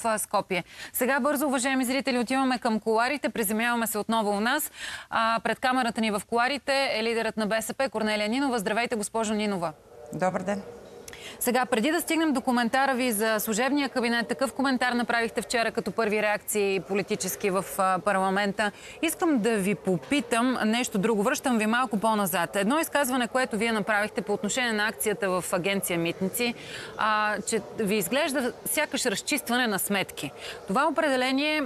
Скопие. Сега бързо, уважаеми зрители, отиваме към кулоарите. Приземяваме се отново у нас. Пред камерата ни в кулоарите е лидерът на БСП Корнелия Нинова. Здравейте, госпожо Нинова. Добър ден. Сега, преди да стигнем до коментара ви за служебния кабинет, такъв коментар направихте вчера като първи реакции политически в парламента. Искам да ви попитам нещо друго. Връщам ви малко по-назад. Едно изказване, което вие направихте по отношение на акцията в агенция Митници, че ви изглежда сякаш разчистване на сметки. Това определение...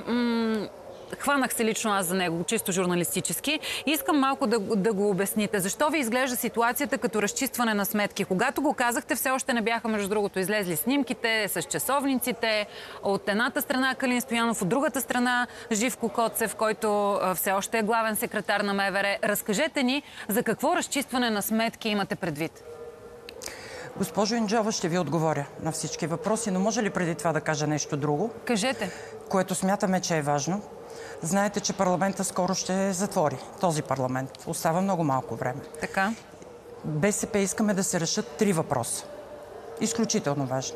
Хванах се лично аз за него, чисто журналистически. Искам малко да го обясните. Защо ви изглежда ситуацията като разчистване на сметки? Когато го казахте, все още не бяха, между другото, излезли снимките с часовниците. От едната страна Калин Стоянов, от другата страна Живко Коцев, който все още е главен секретар на МВР. Разкажете ни за какво разчистване на сметки имате предвид. Госпожо Инджова, ще ви отговоря на всички въпроси, но може ли преди това да кажа нещо друго? Кажете. Което смятаме, че е важно. Знаете, че парламента скоро ще затвори. Този парламент. Остава много малко време. Така. БСП искаме да се решат 3 въпроса. Изключително важни.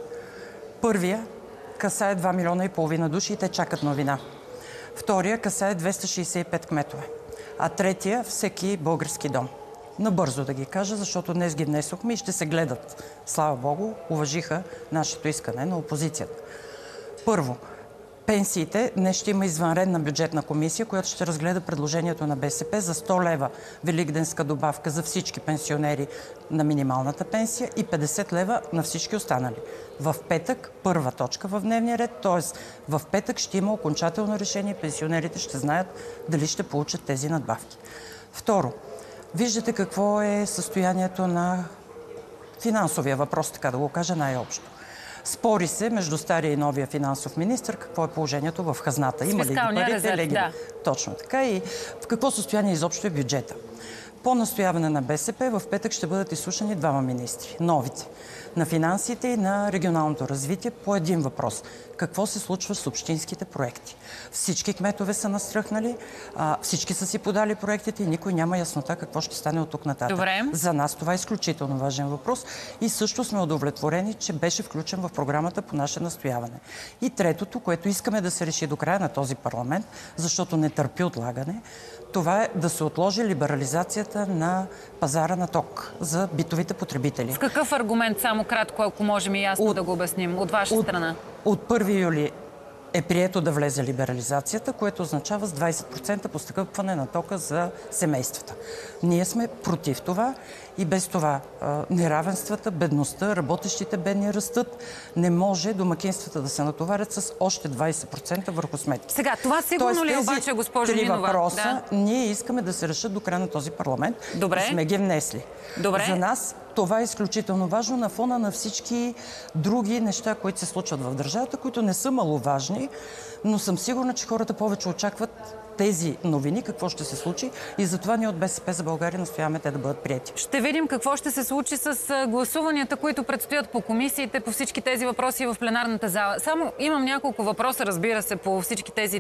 Първия касае 2,5 милиона души и те чакат новина. Втория касае 265 кметове. А третия всеки български дом. Набързо да ги кажа, защото днес ги внесохме и ще се гледат. Слава Богу, уважиха нашето искане на опозицията. Първо, пенсиите. Днес ще има извънредна бюджетна комисия, която ще разгледа предложението на БСП за 100 лева великденска добавка за всички пенсионери на минималната пенсия и 50 лева на всички останали. В петък, първа точка в дневния ред, т.е. в петък ще има окончателно решение, пенсионерите ще знаят дали ще получат тези надбавки. Второ, виждате какво е състоянието на финансовия въпрос, така да го кажа най-общо. Спори се между стария и новия финансов министър какво е положението в хазната. Има ли ги парите, ли ги? Да. Точно така. И в какво състояние изобщо е бюджета. По настояване на БСП в петък ще бъдат изслушани 2 министри. Новите. На финансите и на регионалното развитие по един въпрос. Какво се случва с общинските проекти? Всички кметове са настръхнали, всички са си подали проектите и никой няма яснота какво ще стане от тук нататък. Добре. За нас това е изключително важен въпрос и също сме удовлетворени, че беше включен в програмата по наше настояване. И третото, което искаме да се реши до края на този парламент, защото не търпи отлагане, това е да се отложи либерализацията на пазара на ток за битовите потребители. С какъв аргумент, само кратко, ако можем и ясно да го обясним, от ваша страна? От 1 юли е прието да влезе либерализацията, което означава с 20% постъпване на тока за семействата. Ние сме против това и без това неравенствата, бедността, работещите бедни растат. Не може домакинствата да се натоварят с още 20% върху сметки. Сега, това сигурно ли обаче, госпожо Нинова? Тези 3 въпроса ние искаме да се решат до края на този парламент. Добре. И сме ги внесли. Добре. За нас това е изключително важно на фона на всички други неща, които се случват в държавата, които не са маловажни, но съм сигурна, че хората повече очакват тези новини, какво ще се случи и затова ние от БСП за България настояваме те да бъдат приети. Ще видим какво ще се случи с гласуванията, които предстоят по комисиите, по всички тези въпроси в пленарната зала. Само имам няколко въпроса, разбира се, по всички тези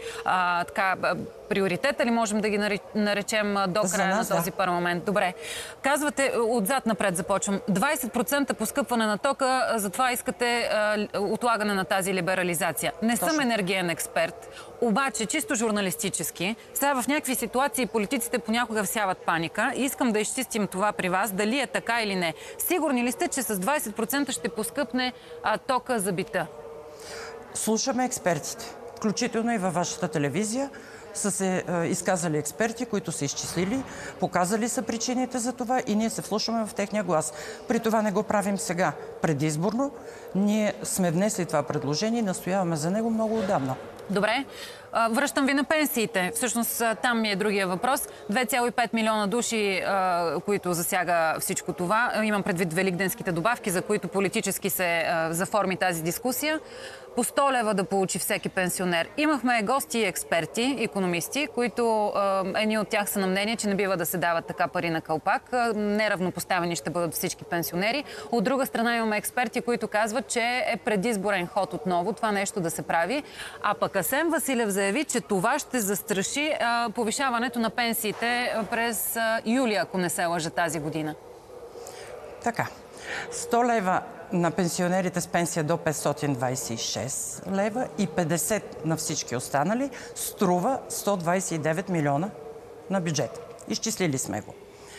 3 приоритета ли можем да ги наречем до края на този парламент. Добре. Казвате, отзад напред започвам, 20% поскъпване на тока, затова искате отлагане на тази либерализация. Не съм енергиен експерт, обаче чисто журналистически, сега в някакви ситуации политиците понякога всяват паника и искам да изчистим това при вас, дали е така или не. Сигурни ли сте, че с 20% ще поскъпне тока за бита? Слушаме експертите, включително и във вашата телевизия. Са се изказали експерти, които са изчислили, показали са причините за това и ние се вслушваме в техния глас. При това не го правим сега, предизборно. Ние сме внесли това предложение и настояваме за него много отдавна. Добре. Връщам ви на пенсиите. Всъщност там ми е другия въпрос. 2,5 милиона души, които засяга всичко това. Имам предвид великденските добавки, за които политически се заформи тази дискусия. По 100 лева да получи всеки пенсионер. Имахме гости и експерти, икономисти, които едни от тях са на мнение, че не бива да се дават така пари на калпак. Неравнопоставени ще бъдат всички пенсионери. От друга страна имаме експерти, които казват, че е предизборен ход отново това нещо да се прави. А пък Асен Василев заяви, че това ще застраши повишаването на пенсиите през юли, ако не се лъжа тази година. Така. 100 лева на пенсионерите с пенсия до 526 лева и 50 на всички останали струва 129 милиона на бюджета. Изчислили сме го.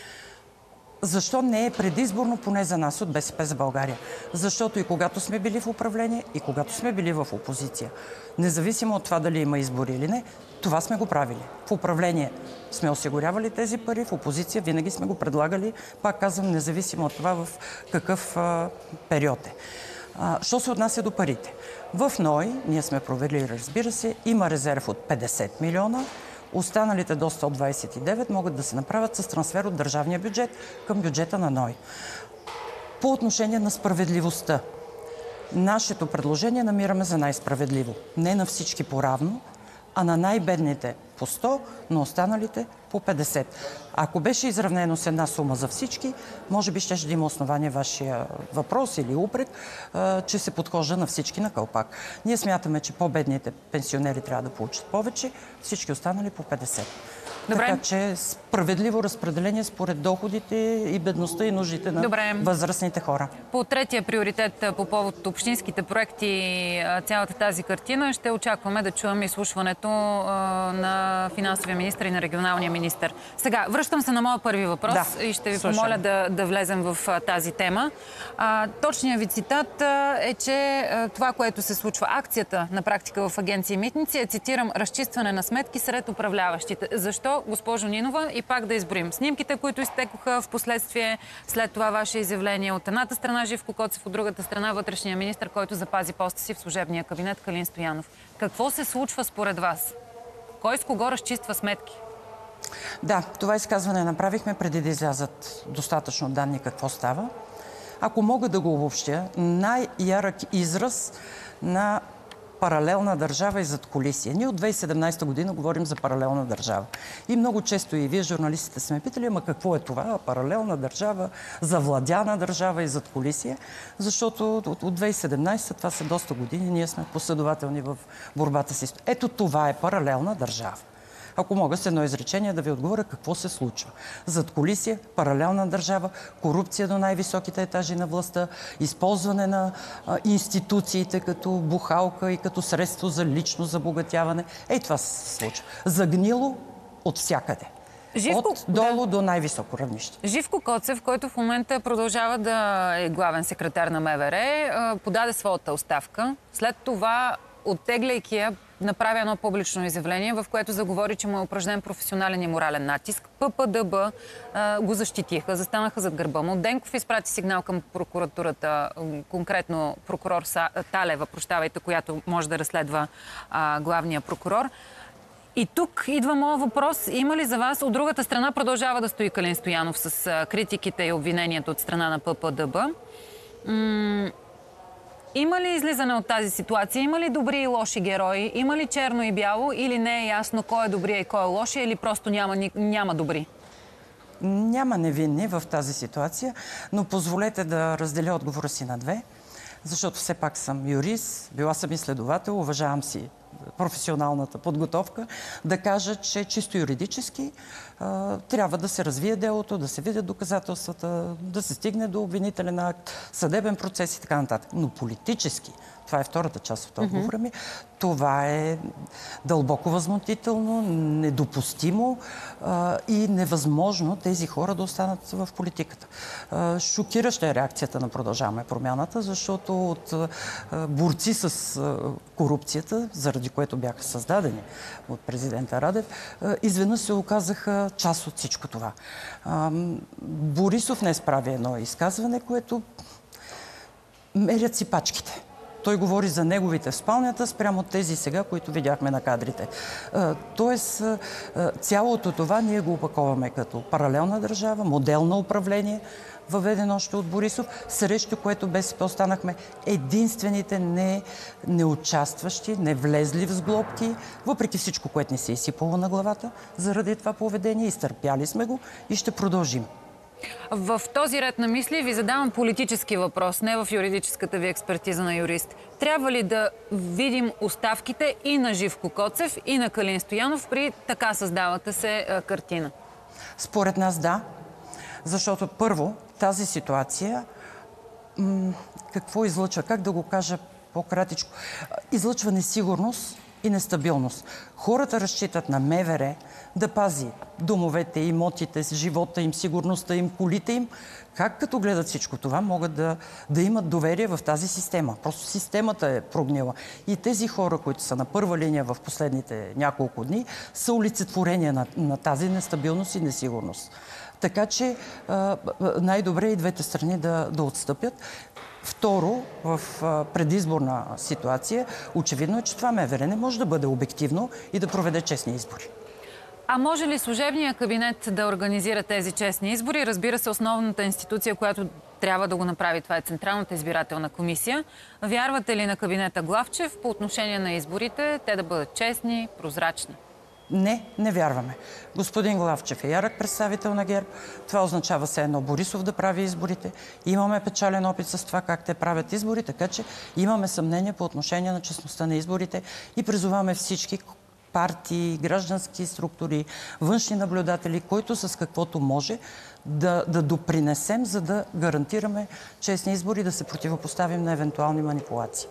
Защо не е предизборно, поне за нас от БСП за България? Защото и когато сме били в управление, и когато сме били в опозиция, независимо от това дали има избори или не, това сме го правили. В управление сме осигурявали тези пари, в опозиция винаги сме го предлагали, пак казвам, независимо от това в какъв период е. Що се отнася до парите? В НОИ, ние сме проверили, разбира се, има резерв от 50 милиона, останалите до 129 могат да се направят с трансфер от държавния бюджет към бюджета на НОИ. По отношение на справедливостта, нашето предложение намираме за най-справедливо. Не на всички поравно, а на най-бедните по 100, на останалите по 50. Ако беше изравнено с една сума за всички, може би ще да има основание вашия въпрос или упрек, че се подхожда на всички на калпак. Ние смятаме, че по-бедните пенсионери трябва да получат повече, всички останали по 50. Добре. Така че справедливо разпределение според доходите и бедността и нуждите на възрастните хора. По третия приоритет по повод общинските проекти, цялата тази картина, ще очакваме да чуем изслушването на финансовия министър и на регионалния министър. Сега, връщам се на моя първи въпрос и ще ви помоля да влезем в тази тема. Точният ви цитат е, че това, което се случва, акцията на практика в агенция Митници е, цитирам, разчистване на сметки сред управляващите. Защо, госпожо Нинова? И пак да изброим снимките, които изтекоха в последствие след това ваше изявление. От едната страна Живко Коцев, от другата страна вътрешния министър, който запази поста си в служебния кабинет, Калин Стоянов. Какво се случва според вас? Кой с кого разчиства сметки? Да, това изказване направихме преди да излязат достатъчно данни какво става. Ако мога да го обобщя, най-ярък израз на паралелна държава и задкулисие. Ние от 2017 година говорим за паралелна държава. И много често и вие, журналистите, сме питали, ама какво е това? Паралелна държава, завладяна държава и задкулисие. Защото от 2017 това са доста години, ние сме последователни в борбата си. Ето това е паралелна държава. Ако мога с едно изречение да ви отговоря какво се случва. Задкулисие, паралелна държава, корупция до най-високите етажи на властта, използване на институциите като бухалка и като средство за лично забогатяване. Ей, това се случва. Загнило от всякъде. От долу до най-високо равнище. Живко Коцев, който в момента продължава да е главен секретар на МВР, подаде своята оставка. След това, оттегляйки я, направи едно публично изявление, в което заговори, че му е упражнен професионален и морален натиск. ППДБ го защитиха, застанаха зад гърба му. Денков изпрати сигнал към прокуратурата, конкретно прокурор Талева, която може да разследва главния прокурор. И тук идва моят въпрос. Има ли за вас, от другата страна продължава да стои Калин Стоянов с критиките и обвиненията от страна на ППДБ? Има ли излизане от тази ситуация? Има ли добри и лоши герои? Има ли черно и бяло? Или не е ясно кой е добрия и кой е лошия? Или просто няма добри? Няма невинни в тази ситуация, но позволете да разделя отговора си на две, защото все пак съм юрист, била съм изследовател, уважавам си професионалната подготовка, да кажа, че чисто юридически трябва да се развие делото, да се видят доказателствата, да се стигне до обвинителен акт, съдебен процес и така нататък. Но политически, това е втората част от отговора ми, това е дълбоко възмутително, недопустимо и невъзможно тези хора да останат в политиката. Шокираща е реакцията на Продължаваме промяната, защото от борци с корупцията, заради което бяха създадени от президента Радев, изведнъж се оказаха част от всичко това. Борисов днес прави едно изказване, което мерят си пачките. Той говори за неговите в спалнята спрямо тези сега, които видяхме на кадрите. Тоест, цялото това ние го опаковаме като паралелна държава, модел на управление, въведен още от Борисов, срещу което БСП останахме единствените неучастващи, не влезли в сглобки, въпреки всичко, което ни се изсипало на главата, заради това поведение, изтърпяли сме го и ще продължим. В този ред на мисли ви задавам политически въпрос, не в юридическата ви експертиза на юрист. Трябва ли да видим оставките и на Живко Коцев, и на Калин Стоянов при така създалата се картина? Според нас да, защото първо тази ситуация, какво излъчва? Как да го кажа по-кратичко? Излъчва несигурност и нестабилност. Хората разчитат на МВР да пази домовете, имотите, живота им, сигурността им, колите им. Как като гледат всичко това, могат да имат доверие в тази система? Просто системата е прогнила. И тези хора, които са на първа линия в последните няколко дни, са олицетворения на тази нестабилност и несигурност. Така че най-добре и двете страни да отстъпят. Второ, в предизборна ситуация, очевидно е, че това МВР не може да бъде обективно и да проведе честни избори. А може ли служебният кабинет да организира тези честни избори? Разбира се, основната институция, която трябва да го направи, това е Централната избирателна комисия. Вярвате ли на кабинета Главчев по отношение на изборите, те да бъдат честни, прозрачни? Не вярваме. Господин Главчев е ярък представител на ГЕРБ. Това означава все едно Борисов да прави изборите. Имаме печален опит с това как те правят избори, така че имаме съмнение по отношение на честността на изборите и призоваваме всички партии, граждански структури, външни наблюдатели, които с каквото може да допринесем, за да гарантираме честни избори, да се противопоставим на евентуални манипулации.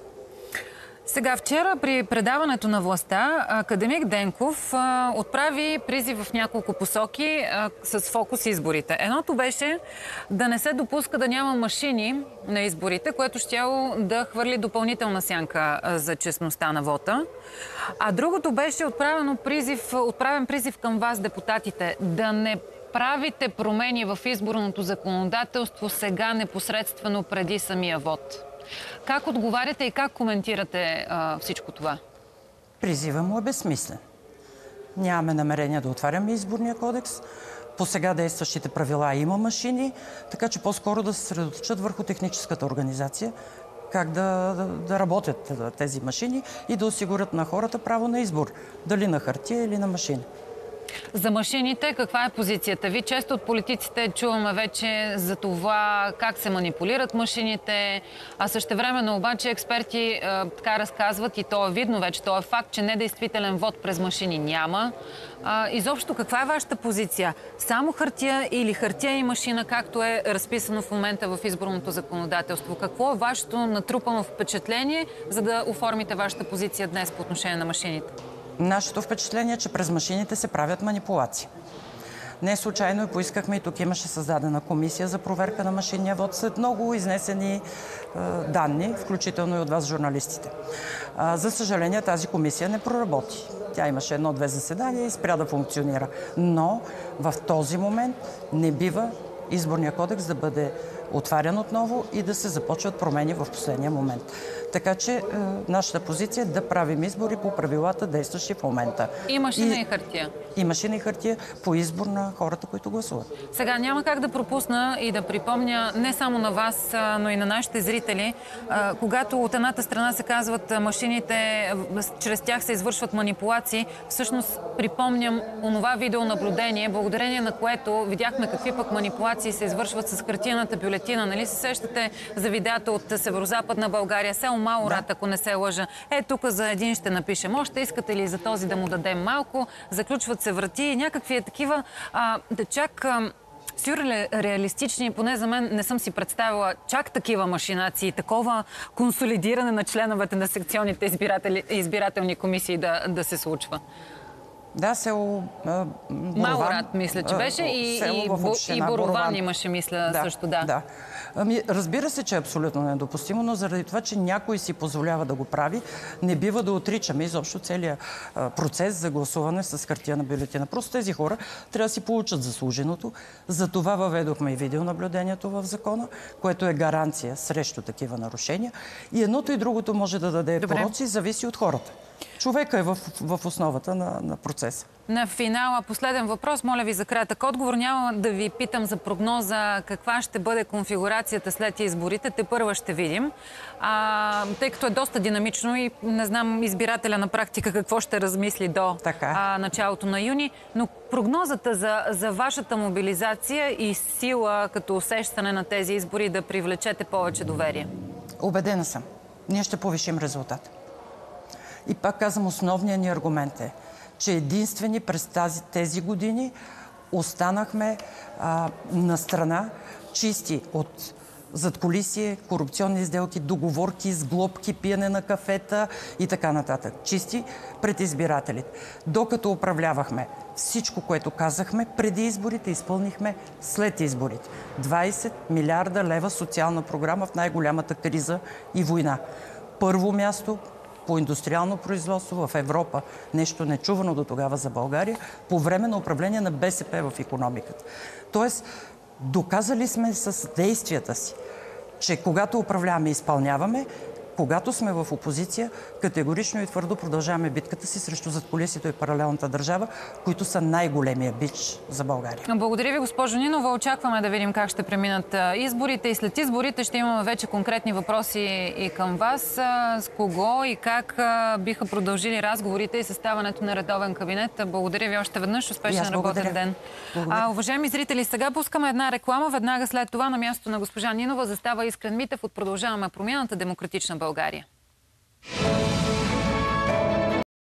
Сега, вчера при предаването на властта, академик Денков отправи призив в няколко посоки с фокус изборите. Едното беше да не се допуска да няма машини на изборите, което щяло да хвърли допълнителна сянка за честността на вота. А другото беше отправен призив към вас, депутатите, да не правите промени в изборното законодателство сега непосредствено преди самия вод. Как отговаряте и как коментирате всичко това? Призива му е безсмислен. Нямаме намерение да отваряме изборния кодекс. По сега действащите правила има машини, така че по-скоро да се съсредоточат върху техническата организация, как да работят тези машини и да осигурят на хората право на избор. Дали на хартия или на машина. За машините, каква е позицията ви? Често от политиците чуваме вече за това как се манипулират машините, а същевременно обаче експерти така разказват, и то е видно вече, то е факт, че недействителен вод през машини няма. Изобщо, каква е вашата позиция? Само хартия или хартия и машина, както е разписано в момента в изборното законодателство? Какво е вашето натрупано впечатление, за да оформите вашата позиция днес по отношение на машините? Нашето впечатление е, че през машините се правят манипулации. Не случайно и поискахме, и тук имаше създадена комисия за проверка на машинния вод след много изнесени данни, включително и от вас, журналистите. За съжаление, тази комисия не проработи. Тя имаше едно-две заседания и спря да функционира. Но в този момент не бива изборния кодекс да бъде отварян отново и да се започват промени в последния момент. Така че нашата позиция е да правим избори по правилата, действащи в момента. И машина и хартия. И машина и хартия по избор на хората, които гласуват. Сега няма как да пропусна и да припомня не само на вас, но и на нашите зрители, когато от едната страна се казват машините, чрез тях се извършват манипулации, всъщност припомням онова видеонаблюдение, благодарение на което видяхме какви пък манипулации се извършват с хартияната бюлетина. Нали се сещате за видеята от северозападна България, село Малорад, ако не се лъжа. Тук за един ще напишем още, искате ли за този да му дадем малко, заключват се врати и някакви такива, чак сюрреалистични, поне за мен не съм си представила чак такива машинации, такова консолидиране на членовете на секционните избирателни комисии да се случва. Да, село Малорад, мисля, че беше, и Борован имаше, мисля, също, да. Разбира се, че е абсолютно недопустимо, но заради това, че някой си позволява да го прави, не бива да отричаме изобщо целият процес за гласуване с хартия на бюлетина. Просто тези хора трябва да си получат заслуженото. За това въведохме и видеонаблюдението в закона, което е гаранция срещу такива нарушения. И едното и другото може да даде пороци, зависи от хората. Човека е в основата на процеса. На финала, последен въпрос. Моля ви за кратък отговор. Няма да ви питам за прогноза каква ще бъде конфигурацията след изборите. Тепърва ще видим. Тъй като е доста динамично и не знам избирателя на практика какво ще размисли до началото на юни. Но прогнозата за вашата мобилизация и сила като усещане на тези избори да привлечете повече доверие? Убедена съм. Ние ще повишим резултата. И пак казвам, основният ни аргумент е, че единствени през тези години останахме на страна чисти от задкулисие, корупционни сделки, договорки, сглобки, пиене на кафета и така нататък. Чисти пред избирателите. Докато управлявахме, всичко, което казахме преди изборите, изпълнихме след изборите. 20 милиарда лева социална програма в най-голямата криза и война. Първо място по индустриално производство в Европа. Нещо нечувано до тогава за България, по време на управление на БСП в икономиката. Тоест, доказали сме с действията си, че когато управляваме, изпълняваме, когато сме в опозиция, категорично и твърдо продължаваме битката си срещу задкулисието и паралелната държава, които са най-големия бич за България. Благодаря ви, госпожо Нинова. Очакваме да видим как ще преминат изборите и след изборите ще имаме вече конкретни въпроси и към вас. С кого и как биха продължили разговорите и съставането на редовен кабинет. Благодаря ви още веднъж. Успешен работен ден. Уважаеми зрители, сега пускаме една реклама. Веднага след това на мястото на госпожа Нинова застава Искрен Митев от Продължаваме промяната, Демократична България.